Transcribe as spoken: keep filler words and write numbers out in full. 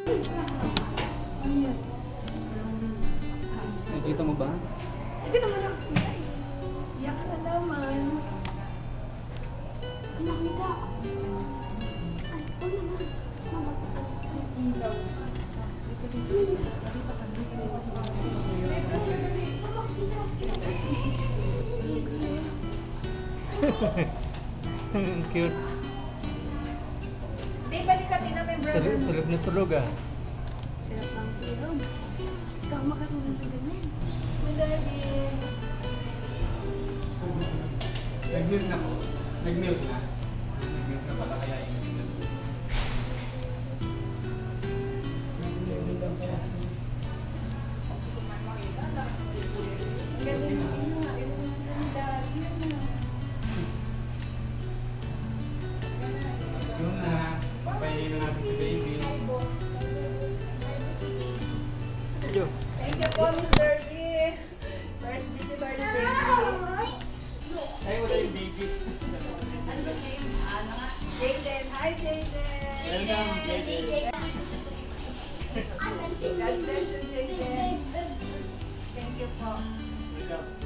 Nakita mo ba? Nakita mo na. Iyak na naman. Nakita. Ay, o naman. Ilaw. Cute. Di, balik ka din na may brother. Tulog, tulog na tulog ah. Sarap ng tulog. Gusto ko makatulog na ganyan. So, daddy. Nag-milk na po. Nag-milk na. Nag-milk na pala kaya yung yun na. Papayin na natin si baby. Yo. Thank you po, Mister G. First visitor ni baby. Ay, wala yung baby. Ano ba name? Ano nga? Jaden. Hi, Jaden. Welcome, Jaden. God bless you, Jaden. Thank you po. Welcome.